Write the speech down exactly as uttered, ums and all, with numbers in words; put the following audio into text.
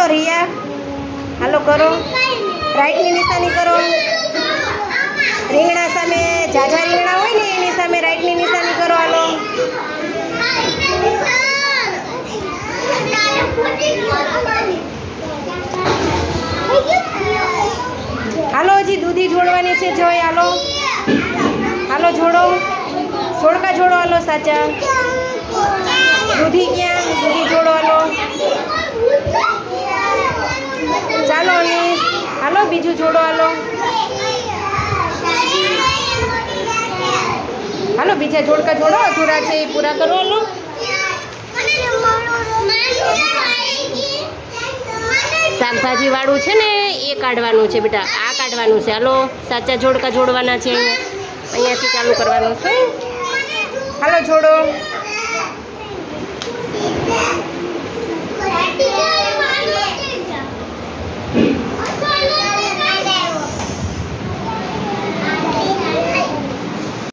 રિયા, હાલો કરો. રાઈટની નિશાની કરો. રીંગણા સામે ઝાઝા રીંગણા હોય ને એની સામે રાઈટની નિશાની કરો. હાલો હાલો હજી દૂધી જોડવાની છે. જોઈ હાલો હાલો જોડો, જોડકા જોડો. હાલો સાચા. દૂધી ક્યાં? દૂધી જોડો. હાલો ચાલો અનીસ, હાલો બીજું જોડો. હાલો હાલો બીજા જોડકા જોડો, અધૂરા છે એ પૂરા કરો. હાલો શાકભાજી વાળું છે ને એ કાઢવાનું છે બેટા, આ કાઢવાનું છે. હાલો સાચા જોડકા જોડવાના છે. અહીંયા અહીંયાથી ચાલુ કરવાનું છે. હાલો જોડો.